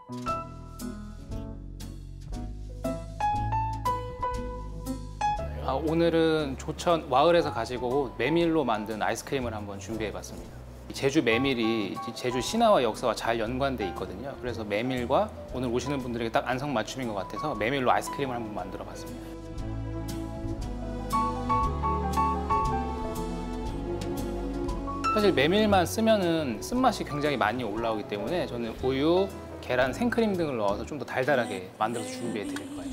오늘은 조천 와을에서 가지고 온 메밀로 만든 아이스크림을 한번 준비해봤습니다. 제주 메밀이 제주 신화와 역사와 잘 연관돼 있거든요. 그래서 메밀과 오늘 오시는 분들에게 딱 안성맞춤인 것 같아서 메밀로 아이스크림을 한번 만들어봤습니다. 사실 메밀만 쓰면은 쓴맛이 굉장히 많이 올라오기 때문에 저는 우유, 계란, 생크림 등을 넣어서 좀 더 달달하게 만들어서 준비해 드릴 거예요.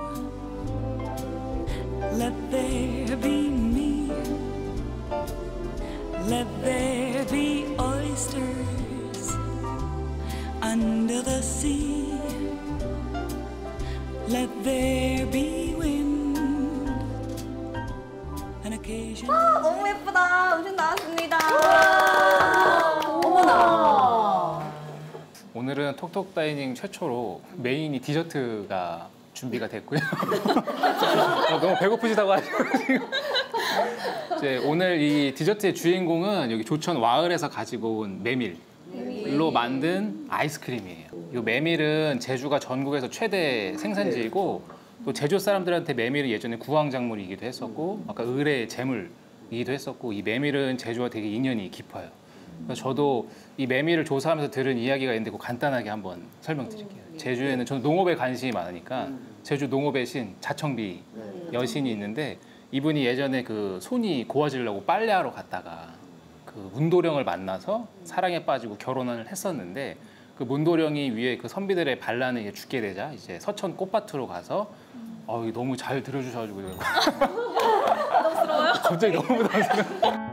Let there be me. Let there be oysters under the sea. Let there be wind. An occasion. 너무 예쁘다. 음식 나왔습니다. 어머나. 오늘은 톡톡 다이닝 최초로 메인이 디저트가 준비가 됐고요. 너무 배고프시다고 하셔가지고 이제 오늘 이 디저트의 주인공은 여기 조천 와을에서 가지고 온 메밀로 만든 아이스크림이에요. 이 메밀은 제주가 전국에서 최대 생산지이고 또 제주 사람들한테 메밀이 예전에 구황작물이기도 했었고 아까 을의 제물이기도 했었고 이 메밀은 제주와 되게 인연이 깊어요. 그래서 저도 이 메밀을 조사하면서 들은 이야기가 있는데 그거 간단하게 한번 설명드릴게요. 제주에는 저는 농업에 관심이 많으니까 제주 농업의 신 자청비 여신이 있는데 이분이 예전에 그 손이 고와지려고 빨래하러 갔다가 그 문도령을 만나서 사랑에 빠지고 결혼을 했었는데 그 문도령이 위에 그 선비들의 반란에 죽게 되자 이제 서천 꽃밭으로 가서 너무 잘 들어주셔가지고 부담스러워요? 갑자기 너무 부담스러워.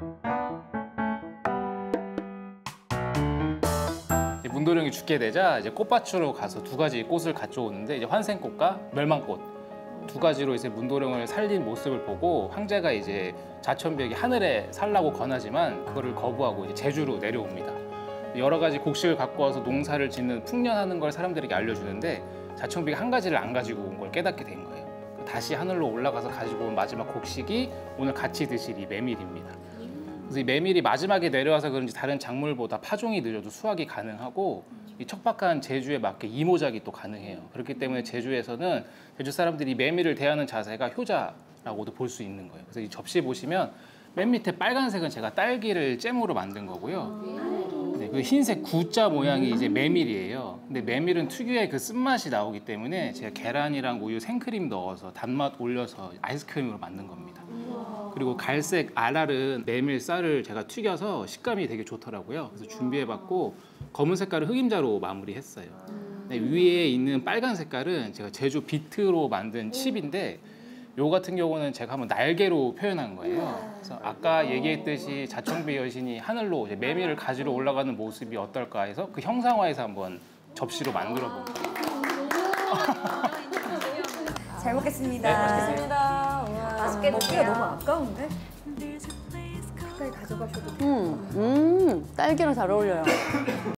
문도령이 죽게 되자 이제 꽃밭으로 가서 두 가지 꽃을 가져오는데 이제 환생꽃과 멸망꽃 두 가지로 이제 문도령을 살린 모습을 보고 황제가 이제 자천비에게 하늘에 살라고 권하지만 그거를 거부하고 이제 제주로 내려옵니다. 여러 가지 곡식을 갖고 와서 농사를 짓는 풍년하는 걸 사람들에게 알려주는데 자청비가 한 가지를 안 가지고 온 걸 깨닫게 된 거예요. 다시 하늘로 올라가서 가지고 온 마지막 곡식이 오늘 같이 드실 이 메밀입니다. 그래서 이 메밀이 마지막에 내려와서 그런지 다른 작물보다 파종이 느려도 수확이 가능하고 이 척박한 제주에 맞게 이모작이 또 가능해요. 그렇기 때문에 제주에서는 제주 사람들이 메밀을 대하는 자세가 효자라고도 볼 수 있는 거예요. 그래서 이 접시 보시면 맨 밑에 빨간색은 제가 딸기를 잼으로 만든 거고요. 네, 그 흰색 Gu자 모양이 이제 메밀이에요. 근데 메밀은 특유의 그 쓴맛이 나오기 때문에 제가 계란이랑 우유, 생크림 넣어서 단맛 올려서 아이스크림으로 만든 겁니다. 그리고 갈색 알알은 메밀 쌀을 제가 튀겨서 식감이 되게 좋더라고요. 그래서 준비해봤고 검은 색깔은 흑임자로 마무리했어요. 네, 위에 있는 빨간 색깔은 제가 제주 비트로 만든 칩인데 요 같은 경우는 제가 한번 날개로 표현한 거예요. 그래서 아까 얘기했듯이 자청비 여신이 하늘로 이제 메밀을 가지러 올라가는 모습이 어떨까 해서 그 형상화해서 한번 접시로 만들어 본 거예요. 잘 먹겠습니다. 네, 맛있겠습니다. 맛있게 먹기가 드세요. 너무 아까운데? 가까이 가져가셔도 돼요. 딸기랑 잘 어울려요.